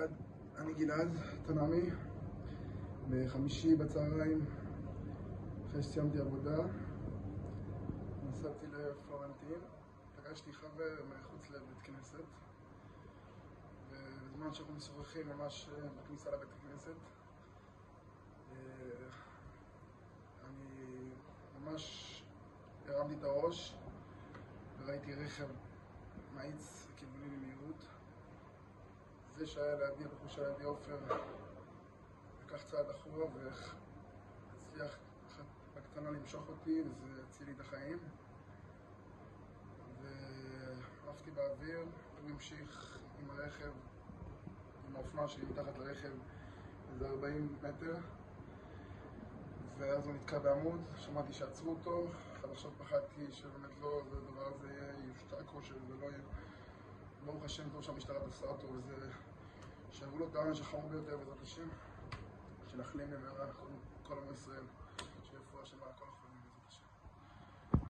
אני גלעד תנעמי. בחמישי בצהריים, אחרי שסיימתי עבודה, נסעתי לפלורנטין, פגשתי חבר מחוץ לבית כנסת, ובזמן שאנחנו משוחחים ממש בכניסה לבית הכנסת, אני ממש הרמתי את הראש וראיתי רכב מאיץ כיווני במהירות. זה שהיה לידי, הבחור שהיה לידי עופר, לקח צעד אחורה והצליח בקטנה למשוך אותי, וזה הציל לי את החיים. ועפתי באוויר, הוא המשיך עם הרכב, עם האופנוע שלי מתחת לרכב, איזה 40 מטר, ואז הוא נתקע בעמוד. שמעתי שעצרו אותו, חדשות פחדתי שבאמת לא, הדבר הזה יושתק או שזה לא יהיה. ברוך השם טוב שהמשטרה תפסה אותו, וזה שעברו לו את העונש החמור ביותר בעזרת השם, שנחלים במהרה כל עם ישראל.